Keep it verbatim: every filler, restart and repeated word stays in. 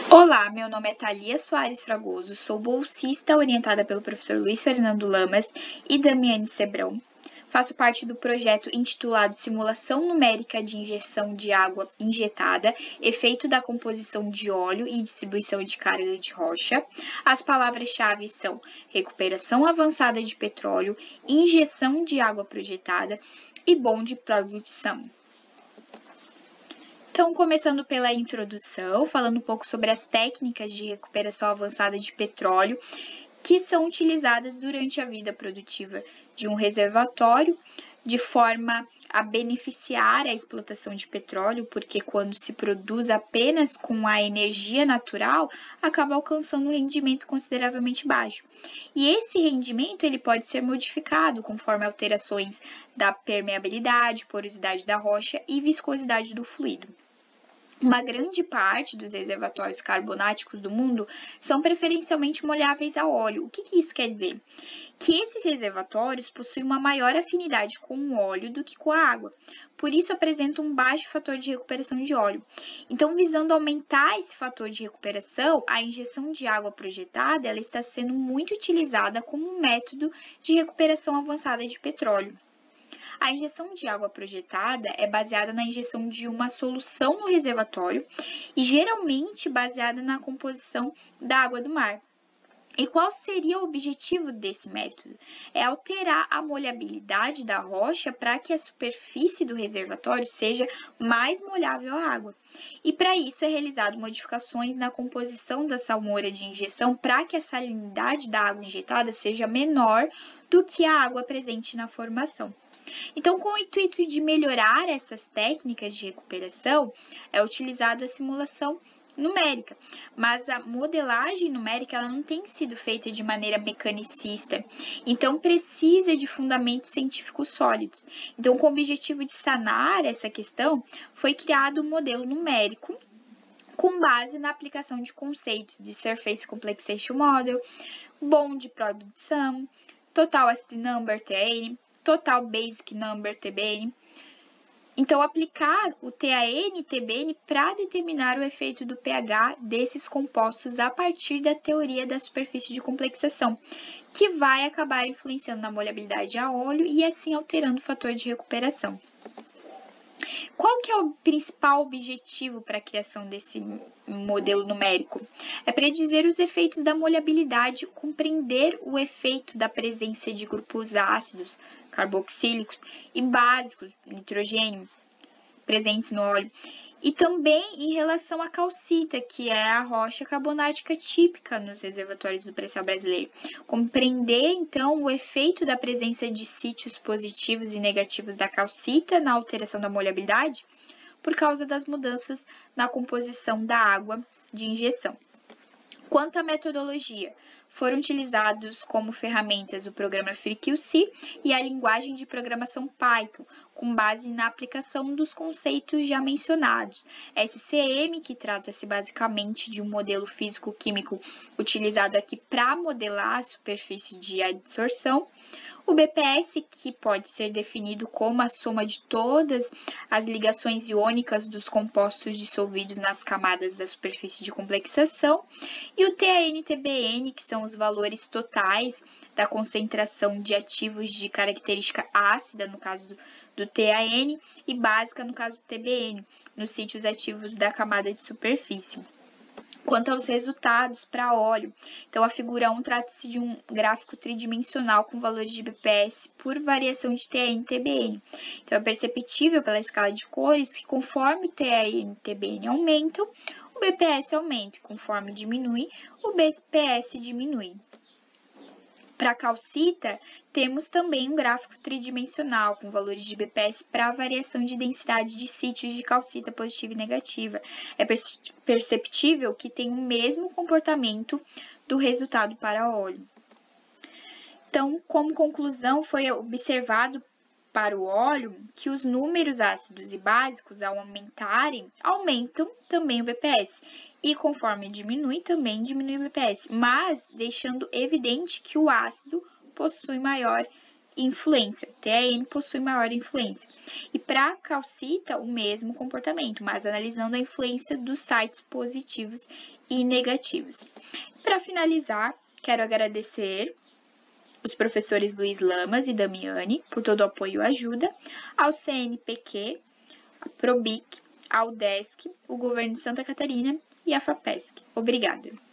Olá, meu nome é Thalia Soares Fragoso, sou bolsista orientada pelo professor Luiz Fernando Lamas e Damiane Sebrão. Faço parte do projeto intitulado Simulação Numérica de Injeção de Água Injetada, Efeito da Composição de Óleo e Distribuição de Carga de Rocha. As palavras-chave são recuperação avançada de petróleo, injeção de água projetada e bom de produção. Então, começando pela introdução, falando um pouco sobre as técnicas de recuperação avançada de petróleo que são utilizadas durante a vida produtiva de um reservatório, de forma a beneficiar a explotação de petróleo, porque quando se produz apenas com a energia natural, acaba alcançando um rendimento consideravelmente baixo. E esse rendimento ele pode ser modificado conforme alterações da permeabilidade, porosidade da rocha e viscosidade do fluido. Uma grande parte dos reservatórios carbonáticos do mundo são preferencialmente molháveis a óleo. O que, que isso quer dizer? Que esses reservatórios possuem uma maior afinidade com o óleo do que com a água. Por isso, apresentam um baixo fator de recuperação de óleo. Então, visando aumentar esse fator de recuperação, a injeção de água projetada ela está sendo muito utilizada como um método de recuperação avançada de petróleo. A injeção de água projetada é baseada na injeção de uma solução no reservatório e geralmente baseada na composição da água do mar. E qual seria o objetivo desse método? É alterar a molhabilidade da rocha para que a superfície do reservatório seja mais molhável à água. E para isso é realizado modificações na composição da salmoura de injeção para que a salinidade da água injetada seja menor do que a água presente na formação. Então, com o intuito de melhorar essas técnicas de recuperação, é utilizada a simulação numérica, mas a modelagem numérica ela não tem sido feita de maneira mecanicista, então precisa de fundamentos científicos sólidos. Então, com o objetivo de sanar essa questão, foi criado um modelo numérico com base na aplicação de conceitos de Surface Complexation Model, Bond Product Sum, Total Acid Number, T A N, Total Basic Number, T B N. Então, aplicar o T A N e T B N para determinar o efeito do pH desses compostos a partir da teoria da superfície de complexação, que vai acabar influenciando na molhabilidade a óleo e assim alterando o fator de recuperação. Qual que é o principal objetivo para a criação desse modelo numérico? É predizer os efeitos da molhabilidade, compreender o efeito da presença de grupos ácidos, carboxílicos e básicos, nitrogênio, presentes no óleo, e também em relação à calcita, que é a rocha carbonática típica nos reservatórios do pré-sal brasileiro. Compreender, então, o efeito da presença de sítios positivos e negativos da calcita na alteração da molhabilidade por causa das mudanças na composição da água de injeção. Quanto à metodologia, foram utilizados como ferramentas o programa FreeQC e a linguagem de programação Python, com base na aplicação dos conceitos já mencionados. S C M, que trata-se basicamente de um modelo físico-químico utilizado aqui para modelar a superfície de adsorção. O B P S, que pode ser definido como a soma de todas as ligações iônicas dos compostos dissolvidos nas camadas da superfície de complexação. E o T A N T B N, que são os valores totais da concentração de ativos de característica ácida, no caso do, do T A N, e básica, no caso do T B N, nos sítios ativos da camada de superfície. Quanto aos resultados para óleo, então a figura um trata-se de um gráfico tridimensional com valores de B P S por variação de T A N e T B N. Então é perceptível pela escala de cores que conforme o T A N e T B N aumentam, o B P S aumenta, e conforme diminui, o B P S diminui. Para a calcita, temos também um gráfico tridimensional com valores de B P S para a variação de densidade de sítios de calcita positiva e negativa. É perceptível que tem o mesmo comportamento do resultado para óleo. Então, como conclusão, foi observado para o óleo que os números ácidos e básicos, ao aumentarem, aumentam também o B P S. E conforme diminui, também diminui o B P S, mas deixando evidente que o ácido possui maior influência. T A N possui maior influência. E para a calcita, o mesmo comportamento, mas analisando a influência dos sites positivos e negativos. Para finalizar, quero agradecer os professores Luiz Lamas e Damiani por todo o apoio e ajuda, ao C N P Q, a Probic, ao D E S C, o Governo de Santa Catarina e a FAPESC. Obrigada!